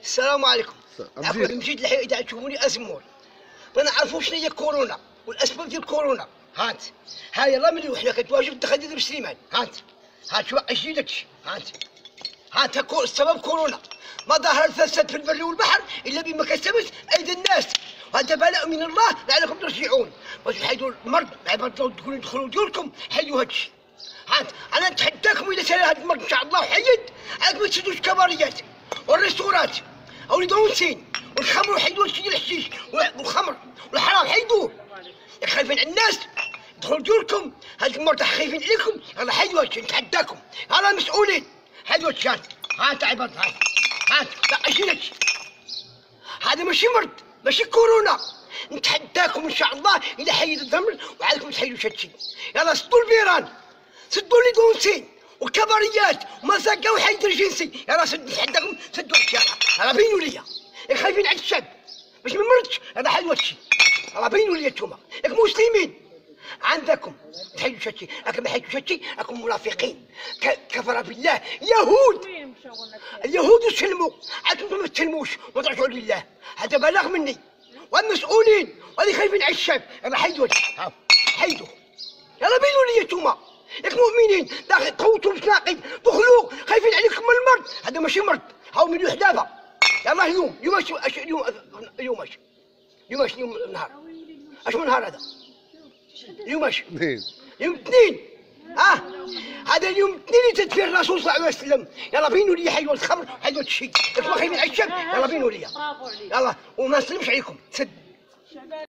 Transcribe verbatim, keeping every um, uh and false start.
السلام عليكم. أمجيد. من جد الحين اذا تشوفوني ازمور ما نعرفوا شنو هي كورونا والاسباب ديال كورونا. هانت ها يلا من وحده كتواجد تخدد بسليمان. هانت هانت شو اجيدك. هانت هانت كو السبب كورونا. ما ظهر الفساد في البر والبحر الا بما كسبت ايدي الناس، وهذا بلاء من الله لعلكم ترجعون. باش تحيدوا المرض عباد الله تقولوا يدخلوا ديوركم حيدوا هادشي. هانت انا نتحداكم اذا سال هذا المرض ان شاء الله وحيد عاد ما تسدوش الكباريات والريستورات او الدونسين والخمر، وحيدوا هادشي ديال الحشيش والخمر والحرام حيدوه. ياك خايفين على الناس دخلوا ديوركم، هاد المرضى خايفين عليكم، يلا حيدوا هادشي نتحداكم، يلا مسؤولين حيدوا هادشي. هانت هانت عباد هانت هانت لا اجي هادشي، هذا ماشي مرض ماشي كورونا. نتحداكم ان شاء الله اذا حيد الضمر وعليكم تحيدوش هادشي. يلا سدوا البيران، سدوا لي دونسين والكباريات ومساكا وحيد الجنسي، يلا سد نتحداكم سدوا هادشي. يلا بينوا ليا ياك خايفين على الشعب باش ما نمرضش، يلا حيدوا هادشي. يلا بينوا ليا نتوما ياك مسلمين عندكم تحيدوش هادشي، راكم ما حيدوش هادشي راكم منافقين كفر بالله يهود. اليهود يسلموا عندكم ما تسلموش وترجعوا لله، هذا بلاغ مني والمسؤولين واللي خايفين على الشعب. يلا حيدوا هادشي حيدوا، يلا بينوا لي نتوما ياك مؤمنين داخل قوتوا بتناقض دخلوا خايفين عليكم من المرض، هذا ماشي مرض هاو من حدابه. يلا اليوم اليوم اش اليوم اليوم اش اليوم اش اليوم النهار اش من نهار هذا اليوم اش يوم الاثنين. ها هذا اليوم الاثنين اللي تدفي الرسول صلى الله عليه وسلم. يلا بينوا لي حيدوا الخمر حيدوا الشيء، انتم خايفين على الشعب يلا بينوا لي يلا وما نسلمش عليكم. تسد